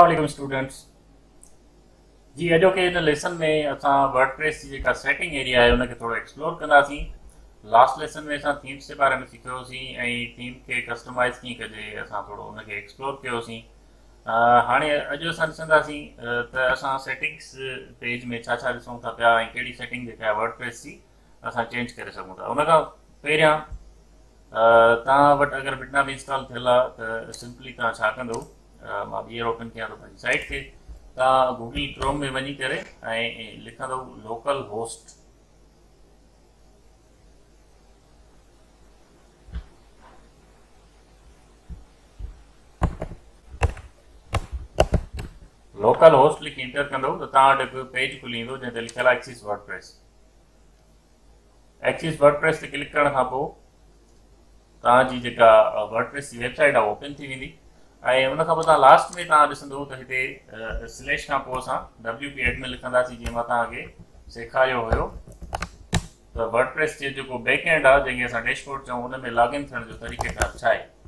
अस्सलाम स्टूडेंट्स जी अॼो के इन लेसन में असां वर्डप्रेस जी जेका सेटिंग एरिया है उनके थोड़ा एक्सप्लोर कंदासीं। लास्ट लेसन में असां थीम्स के बारे में सिखियोसीं ऐं थीम के कस्टमाइज़ कीअं कजे असां थोड़ो उनके एक्सप्लोर कयोसीं। हाणे अॼु असां ॾिसंदासीं त असां सेटिंग्स पेज में छा छा ॾिसूं था पिया ऐं कहिड़ी सेटिंग जेका आहे वर्डप्रेस जी असां चेंज करे सघूं था। उन खां पहिरियां तव्हां वटि अगरि बिटनैम इंस्टॉल थियल आहे त सिंपली तव्हां छा कंदो, मां ॿीहर ओपन कयां थो पंहिंजी साइट खे। तव्हां गूगल क्रोम में वञी करे ऐं लिखंदो लोकल होस्ट। लोकल होस्ट लिखी इंटर कंदो त तव्हां वटि हिकु पेज खुली ईंदो जंहिं ते लिखियलु आहे एक्सिस वर्डप्रेस। एक्सिस वर्डप्रेस ते क्लिक करण खां पोइ तव्हांजी जेका वर्डप्रेस जी वेबसाइट आहे ओपन थी वेंदी ऐं उन खां पोइ तव्हां लास्ट में तव्हां ॾिसंदो त हिते स्लैश खां पोइ असां WP एडमिन लिखंदासीं। जीअं मां तव्हांखे सेखारियो हुयो त वर्डप्रेस जो जेको बैक एंड आहे जंहिंखे असां डैशबोर्ड चऊं उन में लॉगिन थियण जो तरीक़ेकार छा आहे।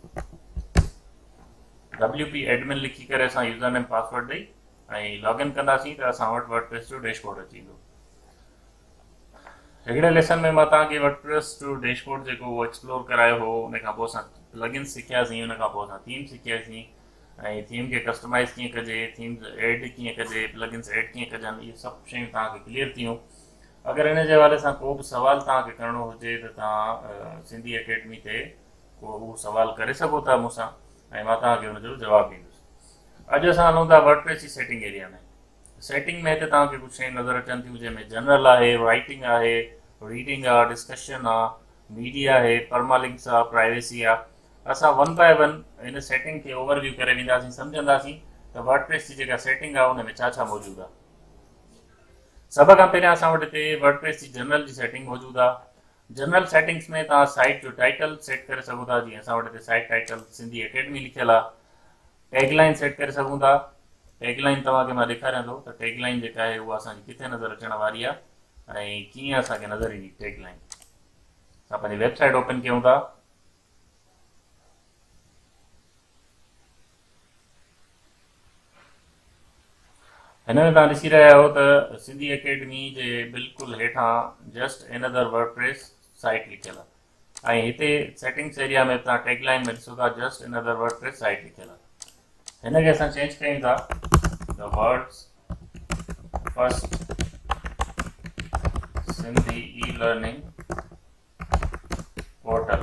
WP एडमिन लिखी करे असां यूज़र नेम पासवर्ड ॾेई ऐं लॉगिन कंदासीं त असां वटि वर्डप्रेस जो डैशबोर्ड अची वेंदो। हिकिड़े लेसन में मां तव्हांखे वर्डप्रेस जो डैशबोर्ड जेको उहो एक्सप्लोर करायो हो। उन खां पोइ असां प्लगइन्स सिखियासीं, उन खां पोइ असां थीम सिखियासीं ऐं थीम खे कस्टमाइज़ कीअं कजे, थीम्स ऐड कीअं कजे, प्लगइन्स ऐड कीअं कजनि, इहे सभु शयूं तव्हांखे क्लियर थियूं। अगरि इन जे हवाले सां को बि सुवाल तव्हांखे करिणो हुजे त तव्हां सिंधी अकेडमी ते को उहो सुवाल करे सघो था मूंसां ऐं मां तव्हांखे हुनजो जवाबु ॾींदुसि। अॼु असां हलूं था वर्डप्रेस जी सेटिंग एरिया में। सेटिंग में हिते तव्हांखे कुझु शयूं नज़र अचनि थियूं जंहिंमें जनरल आहे, राइटिंग आहे, रीडिंग आहे, डिस्कशन आहे, मीडिया आहे, परमालिंक्स आहे, प्राइवेसी आहे। असां one by one in setting खे ओवरव्यू करे वेंदासीं, सम्झंदासीं त वर्डप्रेस जी जेका सेटिंग आहे उन में छा छा मौजूदु आहे। सभ खां पहिरियां असां वटि हिते वर्डप्रेस जी जनरल जी सेटिंग मौजूदु आहे। जनरल सेटिंग्स में तव्हां साइट जो टाइटल सेट करे सघो था। जीअं असां वटि हिते साइट टाइटल सिंधी अकेडमी लिखियलु आहे। टैगलाइन सेट करे सघूं था। टैगलाइन तव्हांखे मां ॾेखारियां थो त टैगलाइन जेका आहे उहा असांजी किथे नज़र अचण वारी आहे ऐं कीअं असांखे नज़र ईंदी टैगलाइन। असां पंहिंजी वेबसाइट ओपन कयूं था। हिन में तव्हां ॾिसी रहिया आहियो त सिंधी अकेडमी जे बिल्कुलु हेठां जस्ट एनदर वर्डप्रेस साइट लिखियलु आहे ऐं हिते सेटिंग्स एरिया में तव्हां टैगलाइन में ॾिसो था जस्ट एनदर वर्डप्रेस साइट लिखियलु आहे। हिन खे असां चेंज कयूं था the words first Sindhi e learning portal.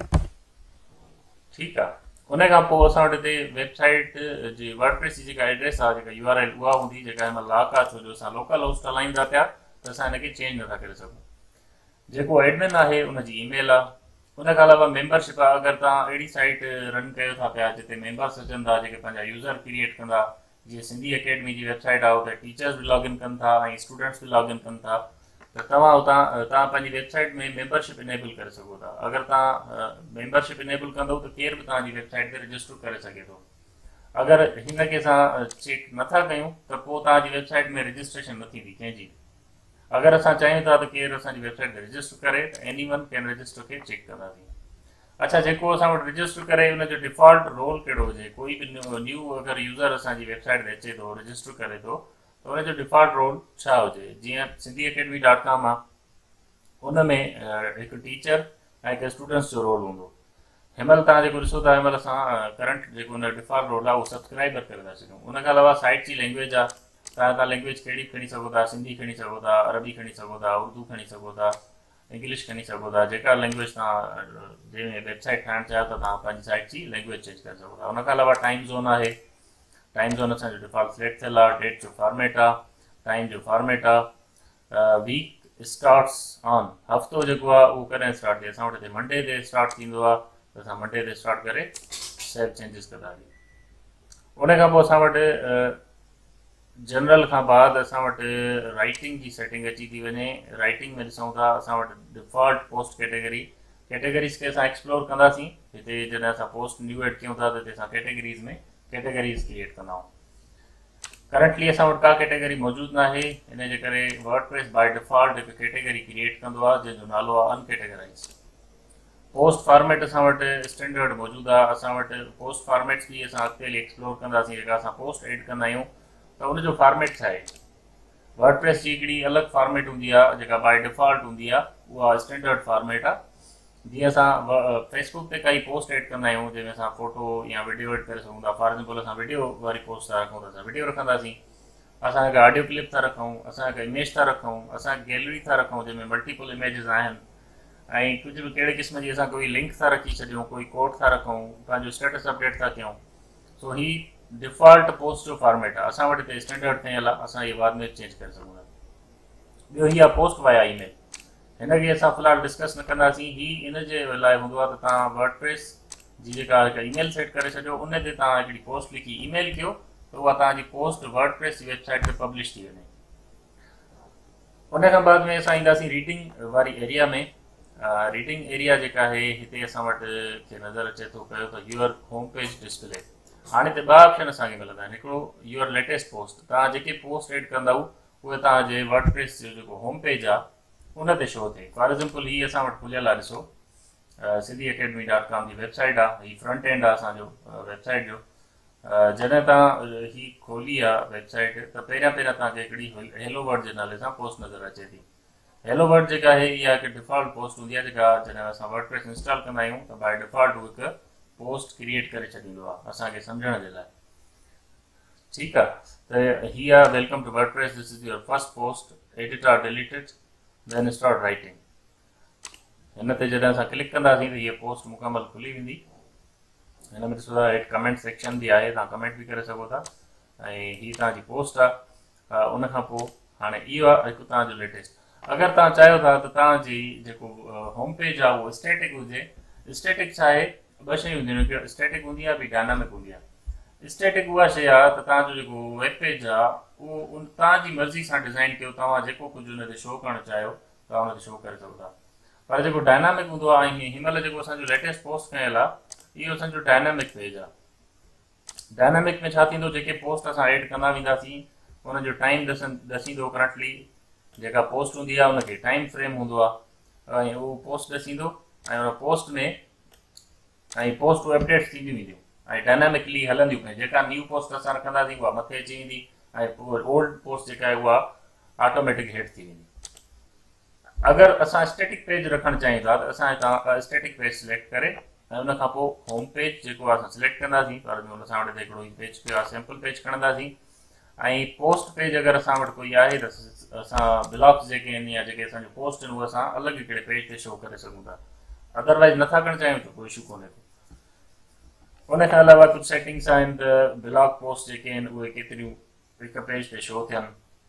ठीकु आहे। उन खां पोइ असां वटि हिते वेबसाइट जी वर्डप्रेस जी जेका एड्रेस आहे, जेका URL उहा हूंदी जेका हिन महिल लॉक आहे, छो जो असां लोकल होस्ट हलायूं था पिया त असां हिनखे चेंज नथा करे सघूं। जेको एडमिन आहे उनजी ईमेल आहे। उन खां अलावा मेंबरशिप आहे। अगरि तव्हां अहिड़ी साइट रन कयो था पिया जिते मेंबर्स अचनि था जेके पंहिंजा यूज़र क्रिएट कंदा, जीअं सिंधी अकेडमी जी वेबसाइट आहे उते टीचर्स बि लॉगिन कनि था ऐं स्टूडेंट्स बि लॉगिन कनि था, त तव्हां तव्हां पंहिंजी वेबसाइट में मेंबरशिप इनेबल करे सघो था। अगरि तव्हां मेंबरशिप इनेबल कंदो त केर बि तव्हांजी वेबसाइट ते रजिस्टर करे सघे थो। अगरि हिन खे असां चेक नथा कयूं त पोइ तव्हांजी वेबसाइट में रजिस्ट्रेशन न थींदी कंहिंजी। अगरि असां चाहियूं था त केरु असांजी वेबसाइट ते रजिस्टर करे त एनीवन कैन रजिस्टर खे चेक कंदासीं। अच्छा, जेको असां वटि रजिस्टर करे उनजो डिफॉल्ट रोल कहिड़ो हुजे। कोई बि न्यू अगरि यूज़र असांजी वेबसाइट ते अचे थो, रजिस्टर करे थो, त उनजो डिफॉल्ट रोल छा हुजे। जीअं सिंधी अकेडमी .com आहे, उन में हिकु टीचर ऐं हिकु स्टूडेंट्स जो रोल हूंदो। हिन महिल तव्हां जेको ॾिसो था, हिन महिल असां करंट जेको हुन डिफॉल्ट रोल आहे उहो सब्सक्राइबर करे था सघूं। उन खां अलावा साइट जी लैंग्वेज आहे। तव्हां लैंग्वेज कहिड़ी बि खणी सघो था। सिंधी खणी सघो था, अरबी खणी सघो था, उर्दू खणी सघो था, इंग्लिश खणी सघो था। जेका लैंग्वेज तव्हां जंहिंमें वेबसाइट ठाहिणु चाहियो था तव्हां पंहिंजी साइट जी लैंग्वेज चेंज करे सघो था। उन खां अलावा टाइम ज़ोन आहे। टाइम ज़ोन असांजो डिफॉल्ट सिलेक्ट थियल आहे। डेट जो फॉर्मेट आहे, टाइम जो फॉर्मेट आहे। वीक स्टार्ट्स ऑन, हफ़्तो जेको आहे उहो कॾहिं स्टार्ट थिए। असां वटि हिते मंडे ते स्टार्ट थींदो आहे त असां मंडे ते स्टार्ट करे सेव चेंजिस कंदासीं। उन खां पोइ असां वटि जनरल खां बाद असां वटि राइटिंग जी सेटिंग अची थी वञे। राइटिंग में ॾिसूं था असां वटि डिफॉल्ट पोस्ट कैटेगरीज़ खे असां एक्सप्लोर कंदासीं। हिते जॾहिं असां पोस्ट न्यू एड कयूं था त हिते असां कैटेगरीज़ में कैटेगरीज़ क्रिएट कंदा आहियूं। करंटली असां वटि का कैटेगरी मौजूदु न आहे, इन जे करे वर्डप्रेस बाय डिफॉल्ट हिकु कैटेगरी क्रिएट कंदो आहे जंहिंजो नालो आहे अनकैटेगराइज़। पोस्ट फॉर्मेट असां वटि स्टैंडर्ड मौजूदु आहे। असां वटि पोस्ट फॉर्मेट्स बि असां अॻिते हली एक्सप्लोर कंदासीं। जेका असां पोस्ट एड कंदा आहियूं त उनजो फॉर्मेट छा आहे। वर्डप्रेस जी हिकिड़ी अलॻि फॉर्मेट हूंदी आहे जेका बाय डिफॉल्ट हूंदी आहे, उहा स्टैंडर्ड फॉर्मेट आहे। जीअं असां फेसबुक ते काई पोस्ट एड कंदा आहियूं जंहिंमें असां फोटो या वीडियो एड करे सघूं था। फॉर एग्जाम्पल असां वीडियो वारी पोस्ट था रखूं त असां वीडियो रखंदासीं, असां हिकु ऑडियो क्लिप था रखूं, असां हिकु इमेज था रखूं, असां गैलरी था रखूं जंहिंमें मल्टीपल इमेजिस आहिनि, ऐं कुझु बि कहिड़े क़िस्म जी असां कोई लिंक था रखी छॾियूं, कोई कोड था रखूं, पंहिंजो स्टेटस अपडेट था कयूं। सो ही डिफॉल्ट पोस्ट जो फॉर्मेट आहे। असां वटि हिते स्टैंडर्ड ठहियल आहे, असां इहे बाद में चेंज करे सघूं था। ॿियो ही आहे पोस्ट वाया ईमेल। हिनखे असां फ़िलहालु डिस्कस न कंदासीं। ही इन जे लाइ हूंदो आहे त तव्हां वर्डप्रेस जी जेका हिकु ईमेल सेट करे छॾियो, उन ते तव्हां हिकिड़ी पोस्ट लिखी ईमेल कयो त उहा तव्हांजी पोस्ट वर्डप्रेस जी वेबसाइट ते पब्लिश थी वञे। उन खां बाद में असां ईंदासीं रीडिंग वारी एरिया में। रीडिंग एरिया जेका आहे हिते असां वटि खे नज़र अचे थो पियो त यूअर होम पेज डिस्प्ले। हाणे हिते ॿ ऑप्शन असांखे मिलंदा आहिनि। हिकिड़ो यूअर लेटेस्ट पोस्ट, तव्हां जेके पोस्ट एड कंदव उहे तव्हांजे वर्डप्रेस जो जेको होम पेज आहे उन ते शो थिए। फॉर एग्जाम्पल हीअ असां वटि खुलियल आहे, ॾिसो siddhiacademy.com जी वेबसाइट आहे। हीअ फ्रंट एंड आहे असांजो वेबसाइट जो। जॾहिं तव्हां ही खोली आहे वेबसाइट त पहिरियां तव्हांखे हिकिड़ी हेलो वर्ड जे नाले सां पोस्ट नज़र अचे थी। हेलो वर्ड जेका आहे इहा हिकु डिफॉल्ट पोस्ट हूंदी आहे जेका जॾहिं असां वर्डप्रेस इंस्टॉल कंदा आहियूं त बाय डिफॉल्ट हू हिकु पोस्ट क्रिएट करे छॾींदो आहे असांखे सम्झण जे लाइ। ठीकु आहे, त हीअ आहे welcome to WordPress, this is your first post, edit or deleted then start writing. हिन ते जॾहिं असां क्लिक कंदासीं त हीअ पोस्ट मुकमल खुली वेंदी। हिन में ॾिसो था हेठि कमेंट सेक्शन बि आहे, तव्हां कमेंट बि करे सघो था, ऐं हीअ तव्हांजी पोस्ट आहे। उन खां पोइ हाणे इहो आहे हिकु तव्हांजो लेटेस्ट। अगरि तव्हां चाहियो था त तव्हांजी जेको होम पेज आहे उहो स्टैटिक हुजे। स्टैटिक छा आहे, ॿ शयूं हूंदियूं आहिनि, हिकु स्टैटिक हूंदी आहे, ॿी डायनामिक हूंदी आहे। स्टैटिक उहा शइ आहे त तव्हांजो जेको वेब पेज आहे उहो तव्हांजी मर्ज़ी सां डिज़ाइन कयो, तव्हां जेको कुझु हुन ते शो करणु चाहियो तव्हां हुन ते शो करे सघो था। पर जेको डायनामिक हूंदो आहे, ऐं हिनमहिल जेको असांजो लेटेस्ट पोस्ट कयल आहे इहो असांजो डायनामिक पेज आहे। डायनामिक में छा थींदो, जेके पोस्ट असां एड कंदा वेंदासीं उनजो टाइम ॾसींदो। करंटली जेका पोस्ट हूंदी आहे उनखे टाइम फ्रेम हूंदो आहे, ऐं उहो पोस्ट ॾसींदो, ऐं उन पोस्ट में ऐं पोस्ट अपडेट्स थींदियूं वेंदियूं ऐं डायनामिकली हलंदियूं पियूं। जेका न्यू पोस्ट असां रखंदासीं उहा मथे अची वेंदी, ऐं ओल्ड पोस्ट जेका आहे उहा ऑटोमेटिक हेठि थी वेंदी। अगरि असां स्टैटिक पेज रखणु चाहियूं था त असां हितां स्टैटिक पेज सिलेक्ट करे ऐं उन खां पोइ होम पेज जेको आहे असां सिलेक्ट कंदासीं। पर हुन सां वटि हिकिड़ो पेज पियो आहे, सैम्पल पेज खणंदासीं। ऐं पोस्ट पेज अगरि असां वटि कोई आहे त असां ब्लॉक्स जेके आहिनि या जेके असांजो पोस्ट आहिनि उहे असां अलॻि हिकिड़े पेज ते शो करे सघूं था। अदरवाइज़ नथा करणु चाहियूं त कोई इशू कोन्हे को। उन खां अलावा कुझु सेटिंग्स आहिनि त ब्लॉग पोस्ट जेके आहिनि उहे केतिरियूं हिकु पेज ते शो थियनि।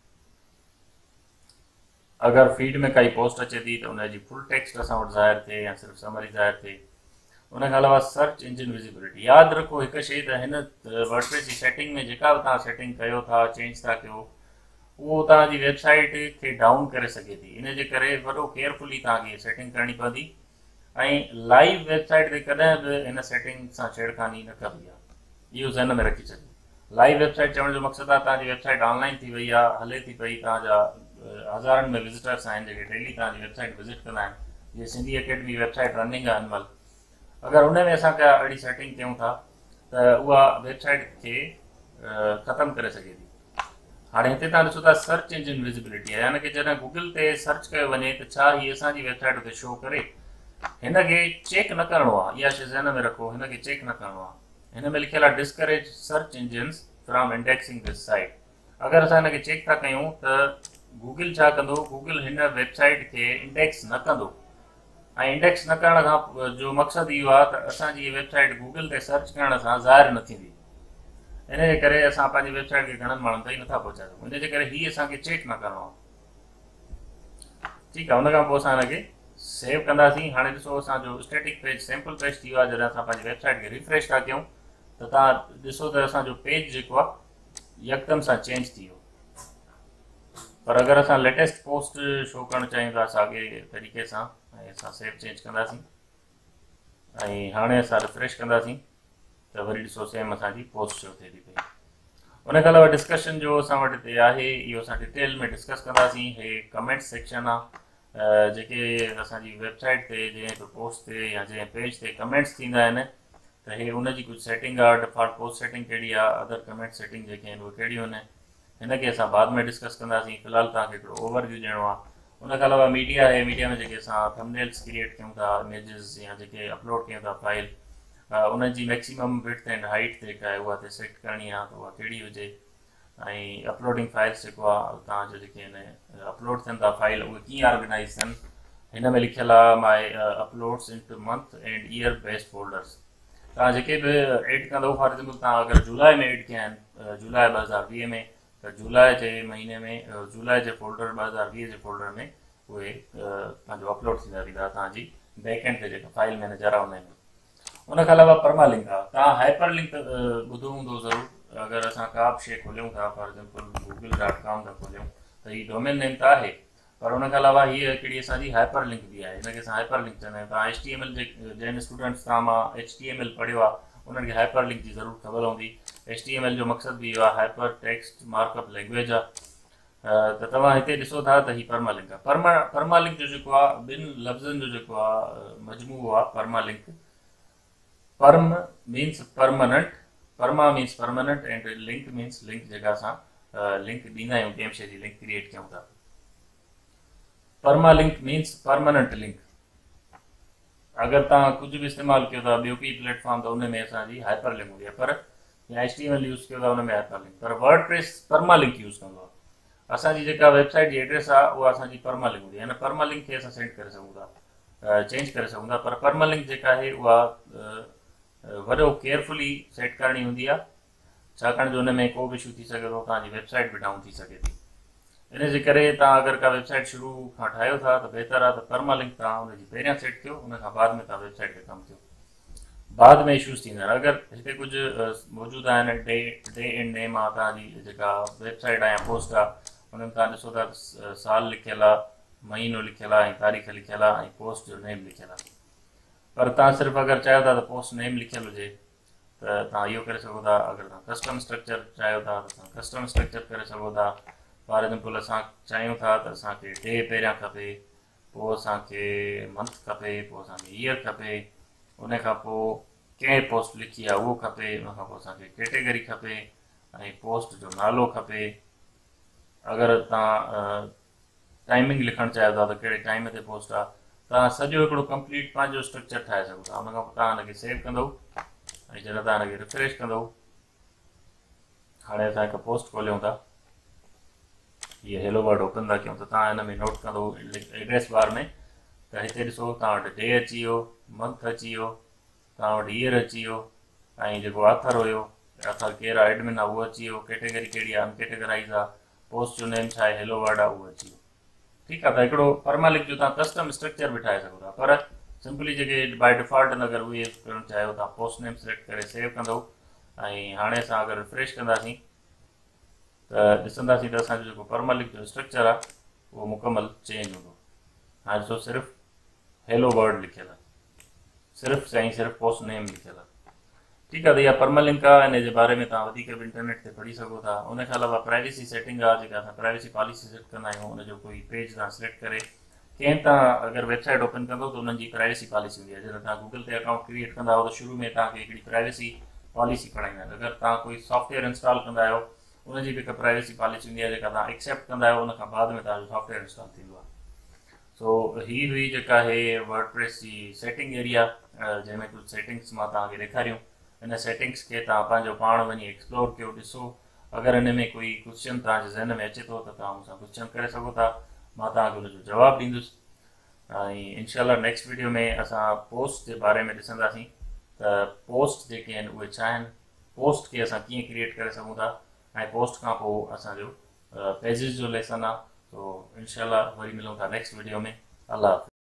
अगरि फीड में काई पोस्ट अचे थी त उनजी फुल टेक्स्ट असां वटि ज़ाहिर थिए या सिर्फ़ु समरी ज़ाहिर थिए। उन खां अलावा सर्च इंजिन विजिबिलिटी। यादि रखो हिकु शइ त हिन वर्डप्रेस जी सेटिंग में जेका बि तव्हां सेटिंग कयो था, चेंज था कयो, उहो तव्हांजी वेबसाइट खे डाउन करे सघे थी। इन जे करे वॾो केयरफुली तव्हांखे सेटिंग करणी पवंदी, ऐं लाइव वेबसाइट ते कॾहिं बि हिन सेटिंग सां छेड़खानी न कबी आहे। इहो ज़हन में रखी छॾियो। लाइव वेबसाइट चवण जो मक़सदु आहे तव्हांजी वेबसाइट ऑनलाइन थी वई आहे, हले थी पई, तव्हांजा हज़ारनि में विज़िटर्स आहिनि जेके डेली तव्हांजी वेबसाइट विज़िट कंदा आहिनि। जीअं सिंधी अकेडमी वेबसाइट रनिंग आहे हिनमहिल, अगरि उन में असां का अहिड़ी सेटिंग कयूं था त उहा वेबसाइट खे ख़तमु करे सघे थी। हाणे हिते तव्हां ॾिसो था सर्च इंजिन विजिबिलिटी आहे, यानी कि जॾहिं गूगल ते सर्च कयो वञे त छा हीअ असांजी वेबसाइट ते शो करे। हिनखे चेक न करिणो आहे, इहा शइ ज़हन में रखो, हिनखे चेक न करिणो आहे। हिन में लिखियल आहे discourage search engines from indexing this site. अगरि असां हिनखे चेक था कयूं त गूगल छा कंदो, गूगल हिन वेबसाइट खे इंडेक्स न कंदो। ऐं इंडेक्स न करण खां जो मक़सदु इहो आहे त असांजी हीअ वेबसाइट गूगल ते सर्च करण सां ज़ाहिर न थींदी। इन जे करे असां पंहिंजी वेबसाइट खे घणनि माण्हुनि ताईं नथा पहुचाए सघूं। इन जे करे हीअ असांखे चेक न करिणो आहे। ठीकु आहे, हुन खां पोइ असां हिनखे सेव कंदासीं। हाणे ॾिसो असांजो स्टैटिक पेज सैम्पल पेज थी वियो आहे। जॾहिं असां पंहिंजी वेबसाइट खे रिफ्रेश था कयूं त तव्हां ॾिसो त असांजो पेज जेको आहे यकदमि सां चेंज थी वियो। पर अगरि असां लेटेस्ट पोस्ट शो करणु चाहियूं था साॻे तरीक़े सां, ऐं असां सेव चेंज कंदासीं ऐं हाणे असां रिफ्रेश कंदासीं त वरी ॾिसो सेम असांजी पोस्ट शो थिए थी पई। उन खां अलावा डिस्कशन जो असां वटि हिते आहे, इहो असां डिटेल में डिस्कस कंदासीं। हे कमेंट सेक्शन आहे, जेके असांजी वेबसाइट ते जंहिं पोस्ट ते या जंहिं पेज ते कमेंट्स थींदा आहिनि त हे उनजी कुझु सेटिंग आहे, डिफॉल्ट पोस्ट सेटिंग कहिड़ी आहे, अदर कमेंट सेटिंग जेके आहिनि उहे कहिड़ियूं आहिनि, हिनखे असां बाद में डिस्कस कंदासीं। फ़िलहालु तव्हांखे हिकिड़ो ओवरव्यू ॾियणो आहे। उन खां अलावा मीडिया आहे, मीडिया में जेके असां थंबनेल्स क्रिएट कयूं था, इमेजिस या जेके अपलोड कयूं था फाइल, उनजी मैक्सिमम विड्थ एंड हाइट जेका आहे उहा सेट करणी आहे त उहा कहिड़ी हुजे, ऐं अपलोडिंग फाइल्स जेको आहे तव्हांजो जेके आहिनि अपलोड थियनि था फाइल उहे कीअं ऑर्गेनाइज़ थियनि। हिन में लिखियलु आहे my uploads into month and year based folders. तव्हां जेके बि एड कंदव, फॉर एग्जाम्पल तव्हां अगरि जुलाई में एड कया आहिनि, जुलाई 2020 में, त जुलाई जे महीने में जुलाई जे फोल्डर 2020 जे फोल्डर में उहे पंहिंजो अपलोड थींदा वेंदा तव्हांजी बैकएंड ते जेका फाइल मैनेजर आहे उन में। उन खां अलावा परमालिंक आहे। तव्हां हाइपर लिंक ॿुधो हूंदो ज़रूरु। अगरि असां का बि शइ खोलियूं था, फॉर एग्जाम्पल google.com था खोलियूं त हीअ डोमेन नेम त आहे, पर उन खां अलावा हीअ हिकिड़ी असांजी हाइपर लिंक बि आहे। हिनखे असां हाइपर लिंक चवंदा आहियूं। तव्हां HTML जंहिं स्टूडेंट्स तव्हां मां HTML पढ़ियो आहे उन्हनि खे हाइपर लिंक जी ज़रूरु ख़बर हूंदी। HTML जो मक़सदु बि इहो आहे, हाइपर टेक्स्ट मार्कअप लैंग्वेज आहे। त तव्हां हिते ॾिसो था त हीअ परमालिंक आहे। परमालिंक जो जेको आहे ॿिनि लफ़्ज़नि जो जेको आहे मजमूओ आहे permalink. Perm means permanent, perma means permanent and link means link, जेका असां लिंक ॾींदा आहियूं कंहिं शइ जी लिंक क्रिएट कयूं था। Permalink means permanent link. अगरि तव्हां कुझु बि इस्तेमालु कयो था ॿियो कोई प्लेटफॉर्म त उन में असांजी हाइपर लिंक हूंदी आहे, पर या HTML यूज़ कयो था उन में हाइपर लिंक, पर वर्डप्रेस परमालिंक यूज़ कंदो आहे। असांजी जेका वेबसाइट जी एड्रेस आहे उहा असांजी परमालिंक हूंदी आहे। हिन परमालिंक खे असां सेंड करे सघूं था, चेंज करे सघूं था, पर परमालिंक जेका आहे उहा वॾो केयरफुली सेट करणी हूंदी आहे, छाकाणि जो हुन में को बि इशू थी सघे थो, तव्हांजी वेबसाइट बि डाउन थी सघे थी। इन जे करे तव्हां अगरि का वेबसाइट शुरू खां ठाहियो था त बहितर आहे त परमालिंक तव्हां हुनजी पहिरियां सेट कयो, उन खां बाद में तव्हां वेबसाइट ते कमु कयो, बाद में इशूज़ थींदा आहिनि। अगरि हिते कुझु मौजूदु आहिनि, डे एंड नेम आहे तव्हांजी जेका वेबसाइट आहे या पोस्ट आहे, हुनमें तव्हां ॾिसो था साल लिखियलु आहे, महीनो लिखियलु आहे, ऐं तारीख़ लिखियलु आहे, ऐं पोस्ट जो नेम लिखियलु आहे। पर तव्हां सिर्फ़ु अगरि चाहियो था त पोस्ट नेम लिखियलु हुजे त तव्हां इहो करे सघो था। अगरि तव्हां कस्टम स्ट्रक्चर चाहियो था त तव्हां कस्टम स्ट्रक्चर करे सघो था। फॉर एग्जाम्पल असां चाहियूं था त असांखे डे पहिरियां खपे, पोइ असांखे मंथ खपे, पोइ असांखे ईयर खपे, उन खां पोइ कंहिं पोस्ट लिखी आहे उहो खपे, उन खां पोइ असांखे कैटेगरी खपे, ऐं पोस्ट जो नालो खपे। अगरि तव्हां टाइमिंग लिखणु चाहियो था त कहिड़े टाइम ते पोस्ट आहे, तव्हां सॼो हिकिड़ो कंप्लीट पंहिंजो स्ट्रक्चर ठाहे सघो था। उन खां पोइ तव्हां हुनखे सेव कंदव, ऐं जॾहिं तव्हां हिनखे रिफ्रेश कंदव, हाणे असां हिकु पोस्ट खोलियूं था, हीअ हेलो वर्ड ओपन था कयूं त तव्हां हिन में नोट कंदव एड्रेस बार में त हिते ॾिसो तव्हां वटि डे अची वियो, मंथ अची वियो, तव्हां वटि ईयर अची वियो, ऐं जेको ऑथर हुयो, ऑथर केरु आहे, एडमिन आहे, उहो अची वियो, कैटेगरी कहिड़ी आहे, अनकैटेगराइज़ आहे, पोस्ट जो नेम छा आहे, हेलो वर्ड आहे, उहो अची वियो। ठीकु आहे। त हिकिड़ो परमालिंक जो तव्हां कस्टम स्ट्रक्चर बि ठाहे सघो था, पर सिंपली जेके बाय डिफॉल्ट अगरि उहे करणु चाहियो था, पोस्ट नेम सिलेक्ट करे सेव कंदव, ऐं हाणे असां अगरि रिफ्रेश कंदासीं त ॾिसंदासीं त असांजो जेको परमालिंक जो स्ट्रक्चर आहे उहो मुकमल चेंज हूंदो। हाणे ॾिसो सिर्फ़ु हेलो वर्ड लिखियलु आहे, सिर्फ़ु ऐं सिर्फ़ु पोस्ट नेम लिखियलु आहे। ठीकु आहे। त इहा परमालिंक आहे, इन जे बारे में तव्हां वधीक बि इंटरनेट ते पढ़ी सघो था। उन खां अलावा प्राइवेसी सेटिंग आहे, जेका असां प्राइवेसी पॉलिसी सेट कंदा आहियूं। उनजो कोई पेज तव्हां सिलेक्ट करे कंहिं तव्हां अगरि वेबसाइट ओपन कंदो त उन्हनि जी प्राइवेसी पॉलिसी हूंदी आहे। जॾहिं तव्हां गूगल ते अकाउंट क्रिएट कंदा आहियो त शुरू में तव्हांखे हिकिड़ी प्राइवेसी पॉलिसी पढ़ाईंदा आहिनि। अगरि तव्हां कोई सॉफ्टवेयर इंस्टॉल कंदा आहियो, उनजी बि हिकु प्राइवेसी पॉलिसी हूंदी आहे, जेका तव्हां एक्सेप्ट कंदा आहियो, उन खां बाद में तव्हांजो सॉफ्टवेयर इंस्टॉल थींदो आहे। सो हीअ हुई जेका आहे वर्डप्रेस जी सेटिंग एरिया, जंहिंमें कुझु सेटिंग्स मां तव्हांखे ॾेखारियूं। इन सेटिंग्स खे तव्हां पंहिंजो पाण वञी एक्सप्लोर कयो, ॾिसो। अगरि हिन में कोई क्वेश्चन तव्हांजे ज़हन में अचे थो त तव्हां मूंसां क्वेश्चन करे सघो था, मां तव्हांखे हुनजो जवाबु ॾींदुसि। ऐं इनशाला नेक्स्ट वीडियो में असां पोस्ट जे बारे में ॾिसंदासीं त पोस्ट जेके आहिनि उहे छा आहिनि, पोस्ट खे असां कीअं क्रिएट करे सघूं था, ऐं पोस्ट खां पोइ असांजो पेजिस जो लेसन आहे। तो इनशाला वरी मिलूं था नेक्स्ट वीडियो में। अल्लाह हाफ़िज़।